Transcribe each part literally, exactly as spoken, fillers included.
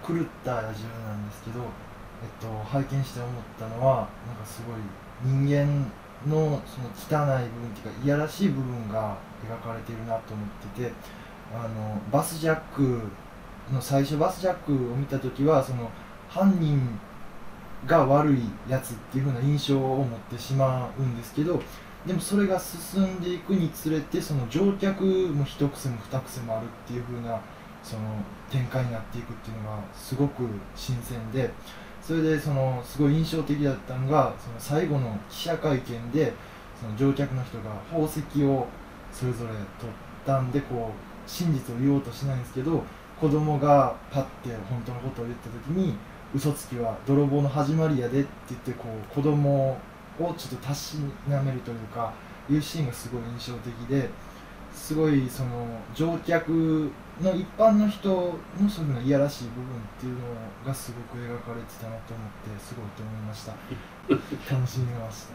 狂った野獣なんですけど、えっと、拝見して思ったのはなんかすごい人間のその汚い部分っていうかいやらしい部分が描かれているなと思ってて、あのバスジャックの最初バスジャックを見た時はその犯人が悪いやつっていう風な印象を持ってしまうんですけど、でもそれが進んでいくにつれてその乗客も一癖も二癖もあるっていう風なその展開になっていくっていうのがすごく新鮮で、それでそのすごい印象的だったのがその最後の記者会見でその乗客の人が宝石をそれぞれ取ったんでこう真実を言おうとしないんですけど、子供がパッて本当のことを言った時に嘘つきは泥棒の始まりやでって言ってこう子供をちょっとたしなめるというかいうシーンがすごい印象的で、すごいその乗客の一般の人のそういうのいやらしい部分っていうのがすごく描かれてたなと思ってすごいと思いました。楽しみました。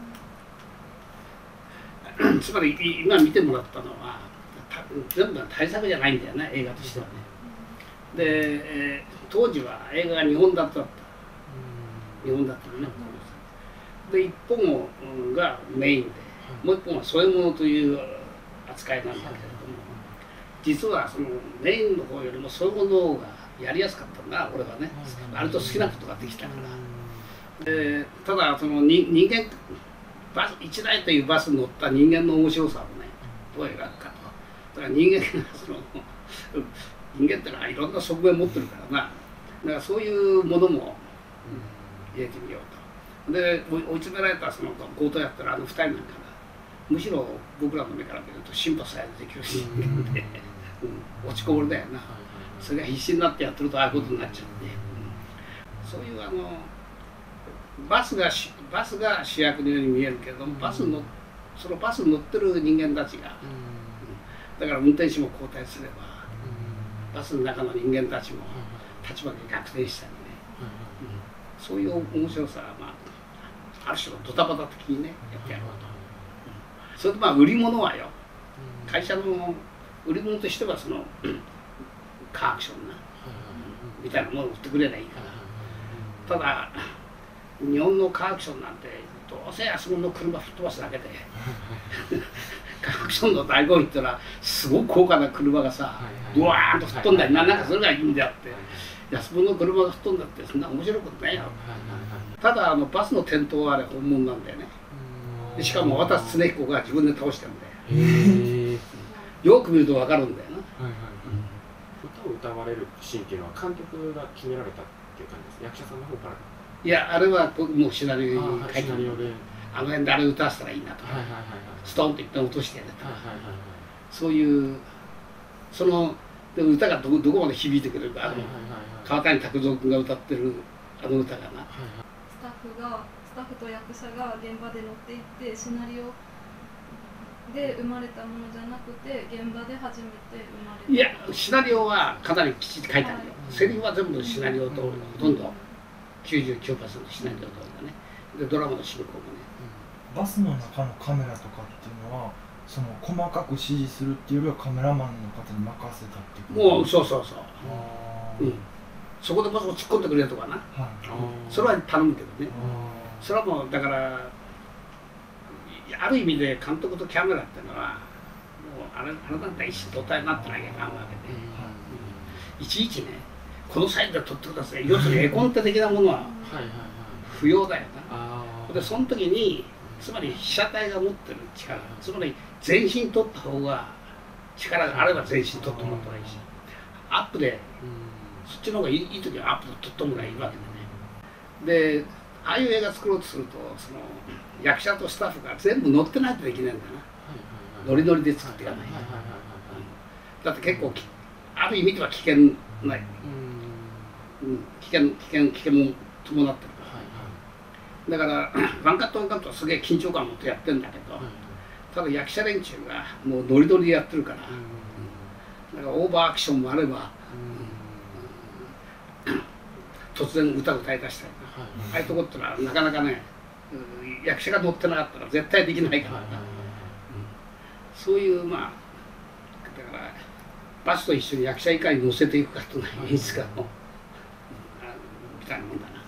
つまり今見てもらったのは全部大作じゃないんだよね、映画としてはね。で、えー、当時は映画がにほんだった日本だったのね。で一本がメインでもう一本は添え物という扱いなんだけれども、実はそのメインの方よりも添え物の方がやりやすかったんだ俺はね。割と好きなことができたから。でただそのに人間バスいちだいというバスに乗った人間の面白さをねどう描くかと。だから人間がその人間ってのはいろんな側面持ってるからな。だからそういうものも入れてみようと。で追い詰められたその強盗やったらあのふたりなんかがむしろ僕らの目から見るとシンパサイズできるし、うん、落ちこぼれだよな。それが必死になってやってるとああいうことになっちゃうんで、うん、そういうあのバスがバスが主役のように見えるけれども、バスのそのバスに乗ってる人間たちが、うん、だから運転手も交代すれば、うん、バスの中の人間たちも立場が逆転したりね、うん、そういう面白さはまあある種のドタバタ的にねやってやろうと、うん、それとまあ売り物はよ、会社の売り物としてはそのカーアクションな、うん、みたいなものを売ってくれないいから。ただ日本のカーアクションなんてどうせ安物の車吹っ飛ばすだけでカーアクションの醍醐味ってのはすごく高価な車がさドワーンと吹っ飛んだりなんかそれがいいんであって、安物の車が吹っ飛んだってそんな面白いことないよ。ただあのバスの転倒はあれ本物なんだよね。でしかも渡瀬恒彦が自分で倒してるんだよ。よく見ると分かるんだよな。 歌を歌われるシーンっていうのは監督が決められたっていう感じです。役者さんの方から。 いやあれはもうシナリオに書いてある。あの辺であれ歌わせたらいいなとか、ストンと一旦落としてやるとか、そういうそので歌がどこどこまで響いてくれるか、あの川谷拓三君が歌ってるあの歌がな。 スタッフがスタッフと役者が現場で乗っていってシナリオで生まれたものじゃなくて現場で初めて生まれた。 いやシナリオはかなりきちっと書いてあるよ。セリフは全部シナリオとほとんど きゅうじゅうきゅうパーセント シナリオとかね。でドラマの進行もね。 バスの中のカメラとかっていうのはその細かく指示するっていうよりはカメラマンの方に任せたっていうもうそうそうそう、うん、そこでバスを突っ込んでくれとかな、はい、それは頼むけどね。それはもうだからある意味で監督とキャメラっていうのはもうあれあれだったら一心同体になってなきゃいかんわけで、うん、いちいちねこのサイズで撮ってください要するに絵コンテ的なものは不要だよな。でその時につまり被写体が持ってる力、つまり全身撮った方が力があれば全身撮ってもらったらいいし、アップでそっちの方がいい、いい時はアップで撮ってもらえばいいわけでね。でああいう映画作ろうとするとその役者とスタッフが全部乗ってないとできないんだよな。ノリノリで作っていかない。だって結構ある意味では危険ない、うん、危険危険危険も伴ってる。だからワンカットワンカットはすげえ緊張感を持ってやってるんだけど、ただ役者連中がもうノリノリでやってるから、だからオーバーアクションもあれば、突然歌を歌い出したりな、ああいうとこってのはなかなかね役者が乗ってなかったら絶対できないからな、そういうまあだからバスと一緒に役者以下に乗せていくかという演出家のたいなもんだな。